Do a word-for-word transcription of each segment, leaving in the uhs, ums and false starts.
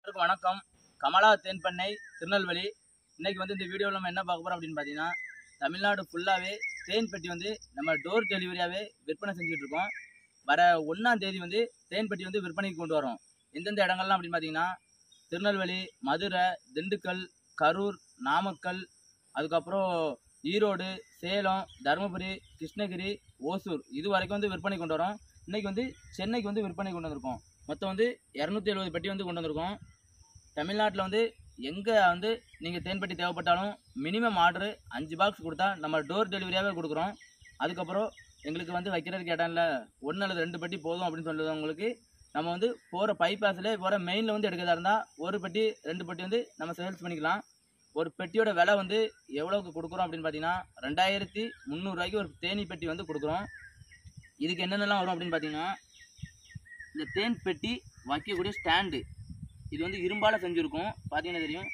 வணக்கம். கமலா தேன் பண்ணை திருநெல்வேலி. இன்னைக்கு வந்து இந்த வீடியோவில் நம்ம என்ன பார்க்க போகிறோம் அப்படின்னு பார்த்தீங்கன்னா, தமிழ்நாடு ஃபுல்லாகவே தேன் பெட்டி வந்து நம்ம டோர் டெலிவரியாகவே விற்பனை செஞ்சுட்டு இருக்கோம். வர ஒன்றாம் தேதி வந்து தேன் பெட்டி வந்து விற்பனைக்கு கொண்டு வரோம். எந்தெந்த இடங்கள்லாம் அப்படின்னு பார்த்தீங்கன்னா, திருநெல்வேலி, மதுரை, திண்டுக்கல், கரூர், நாமக்கல், அதுக்கப்புறம் ஈரோடு, சேலம், தருமபுரி, கிருஷ்ணகிரி, ஓசூர் இது வரைக்கும் வந்து விற்பனை கொண்டு வரோம். இன்றைக்கி வந்து சென்னைக்கு வந்து விற்பனை கொண்டு வந்திருக்கோம். மொத்தம் வந்து இரநூத்தி எழுபது பெட்டி வந்து கொண்டு வந்திருக்கோம். தமிழ்நாட்டில் வந்து எங்கே வந்து நீங்கள் தேன் பெட்டி தேவைப்பட்டாலும் மினிமம் ஆர்டரு அஞ்சு பாக்ஸ் கொடுத்தா நம்ம டோர் டெலிவரியாகவே கொடுக்குறோம். அதுக்கப்புறம் எங்களுக்கு வந்து வைக்கிறதுக்கு இடம் இல்லை, ஒன்று அல்லது ரெண்டு பெட்டி போதும் அப்படின்னு சொல்லுறவங்களுக்கு நம்ம வந்து போகிற பைபாஸில் போகிற மெயினில் வந்து எடுக்கிறதா இருந்தால் ஒரு பெட்டி ரெண்டு பெட்டி வந்து நம்ம சேல்ஸ் பண்ணிக்கலாம். ஒரு பெட்டியோட விலை வந்து எவ்வளோக்கு கொடுக்குறோம் அப்படின்னு பார்த்தீங்கன்னா, ரெண்டாயிரத்தி முந்நூறுரூவாய்க்கு ஒரு தேனி பெட்டி வந்து கொடுக்குறோம். இதுக்கு என்னென்னலாம் வரும் அப்படின்னு பார்த்தீங்கன்னா, இந்த தேன் பெட்டி வைக்கக்கூடிய ஸ்டாண்டு, இது வந்து இரும்பால் செஞ்சுருக்கும். பார்த்தீங்கன்னா தெரியும்,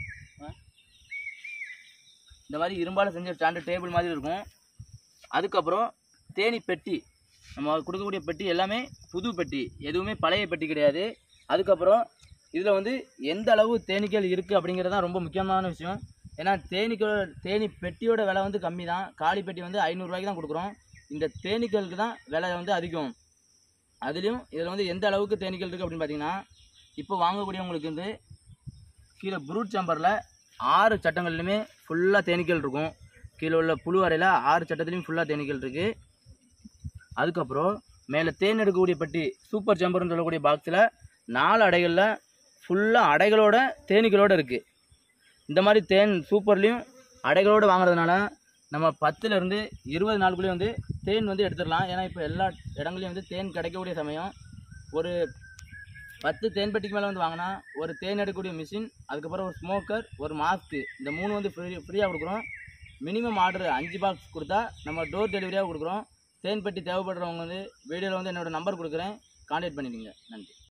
இந்த மாதிரி இரும்பால் செஞ்ச ஸ்டாண்டு டேபிள் மாதிரி இருக்கும். அதுக்கப்புறம் தேனி பெட்டி, நம்ம கொடுக்கக்கூடிய பெட்டி எல்லாமே புது பெட்டி, எதுவுமே பழைய பெட்டி கிடையாது. அதுக்கப்புறம் இதில் வந்து எந்த அளவு தேனீக்கள் இருக்குது அப்படிங்கிறது தான் ரொம்ப முக்கியமான விஷயம். ஏன்னா தேனீக்கள் தேனி பெட்டியோட விலை வந்து கம்மி தான். காலி பெட்டி வந்து ஐநூறுரூவாய்க்கு தான் கொடுக்குறோம். இந்த தேனீக்களுக்கு தான் விலை வந்து அதிகம். அதுலேயும் இதில் வந்து எந்த அளவுக்கு தேனீக்கள் இருக்குது அப்படின்னு பார்த்தீங்கன்னா, இப்போ வாங்கக்கூடியவங்களுக்கு வந்து கீழே ப்ரூட் சாம்பரில் ஆறு சட்டங்கள்லையுமே ஃபுல்லாக தேனீக்கள் இருக்கும். கீழே உள்ள புழு அறையில் ஆறு சட்டத்துலேயும் ஃபுல்லாக தேனீக்கள் இருக்குது. அதுக்கப்புறம் மேலே தேன் எடுக்கக்கூடிய பெட்டி சூப்பர் சாம்பர்னு சொல்லக்கூடிய பாக்ஸில் நாலு அடைகளில் ஃபுல்லாக அடைகளோட தேனீக்களோடு இருக்குது. இந்த மாதிரி தேன் சூப்பர்லேயும் அடைகளோடு வாங்குறதுனால நம்ம பத்துலேருந்து இருபது நாளுக்குள்ளேயே வந்து தேன் வந்து எடுத்துடலாம். ஏன்னா இப்போ எல்லா இடங்களையும் வந்து தேன் கிடைக்கக்கூடிய சமயம். ஒரு பத்து தேன் பெட்டிக்கு மேலே வந்து வாங்கினா ஒரு தேன் எடுக்கக்கூடிய மிஷின், அதுக்கப்புறம் ஒரு ஸ்மோக்கர், ஒரு மாஸ்க்கு, இந்த மூணு வந்து ஃப்ரீ ஃப்ரீயாக கொடுக்குறோம். மினிமம் ஆர்டர் அஞ்சு பாக்ஸ் கொடுத்தா நம்ம டோர் டெலிவரியாக கொடுக்குறோம். தேன் பெட்டி தேவைப்படுறவங்க வந்து வீடியோவில் வந்து என்னோடய நம்பர் கொடுக்குறேன், கான்டாக்ட் பண்ணிடுங்க. நன்றி.